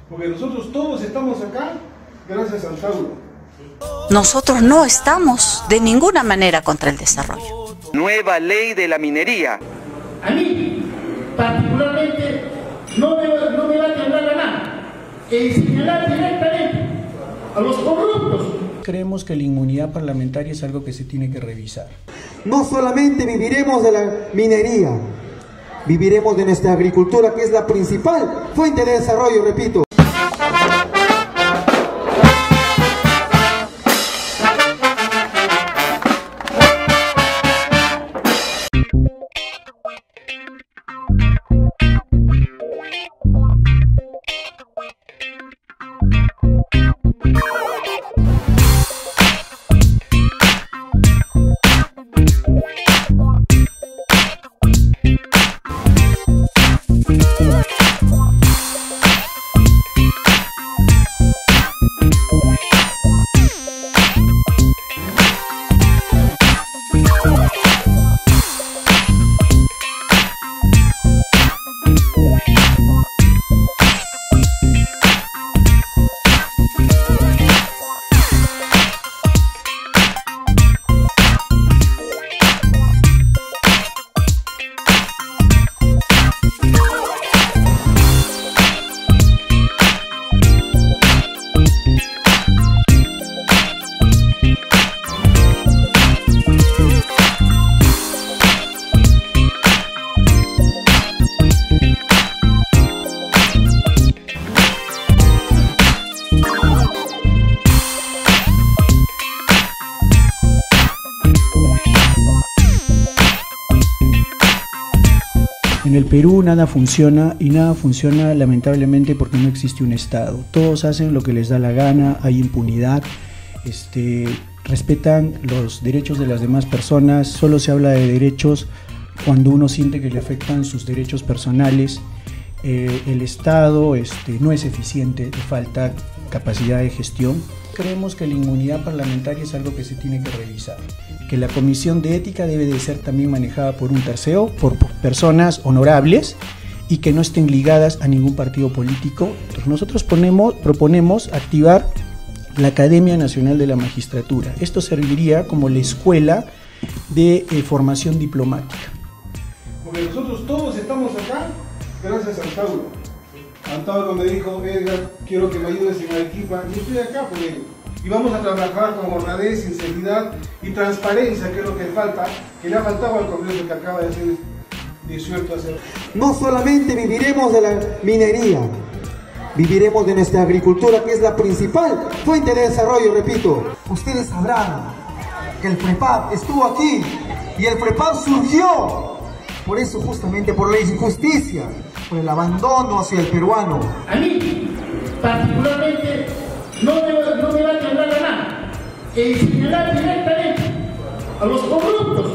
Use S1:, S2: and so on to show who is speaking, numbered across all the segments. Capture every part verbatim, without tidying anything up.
S1: Porque nosotros todos estamos acá gracias al Tauro.
S2: Nosotros no estamos de ninguna manera contra el desarrollo.
S3: Nueva ley de la minería.
S4: A mí, particularmente, no me, no me va a temblar la mano en señalar directamente a los corruptos.
S5: Creemos que la inmunidad parlamentaria es algo que se tiene que revisar.
S6: No solamente viviremos de la minería, viviremos de nuestra agricultura, que es la principal fuente de desarrollo, repito.
S5: En el Perú nada funciona y nada funciona lamentablemente porque no existe un Estado. Todos hacen lo que les da la gana, hay impunidad, este, respetan los derechos de las demás personas, solo se habla de derechos cuando uno siente que le afectan sus derechos personales. Eh, el Estado este, no es eficiente, le falta capacidad de gestión. Creemos que la inmunidad parlamentaria es algo que se tiene que revisar, que la Comisión de Ética debe de ser también manejada por un tercero, por personas honorables y que no estén ligadas a ningún partido político. Entonces nosotros ponemos, proponemos activar la Academia Nacional de la Magistratura. Esto serviría como la escuela de eh, formación diplomática.
S1: Porque nosotros todos estamos acá gracias al Tauro. Al Tauro me dijo, Edgar, quiero que me ayudes en Arequipa, y estoy acá por ello. Y vamos a trabajar con honradez, sinceridad y transparencia, que es lo que falta, que le ha faltado al Congreso que acaba de ser disuelto hace.
S6: No solamente viviremos de la minería, viviremos de nuestra agricultura, que es la principal fuente de desarrollo, repito. Ustedes sabrán que el FREPAP estuvo aquí y el FREPAP surgió por eso, justamente por la injusticia, por el abandono hacia el peruano.
S4: A mí, particularmente, no me, no me va a temblar la mano en señalar directamente a los corruptos.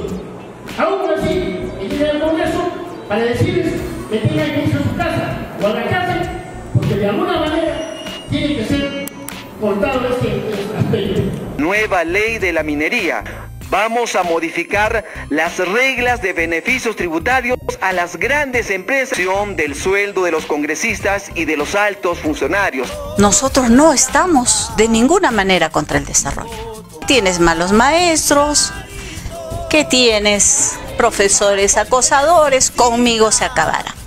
S4: Aún así, llegué al Congreso para decirles que tengan que irse a su casa o a la cárcel, porque de alguna manera tiene que ser cortado este, este aspecto.
S3: Nueva ley de la minería. Vamos a modificar las reglas de beneficios tributarios a las grandes empresas del sueldo de los congresistas y de los altos funcionarios.
S2: Nosotros no estamos de ninguna manera contra el desarrollo. Tienes malos maestros, que tienes profesores acosadores, conmigo se acabará.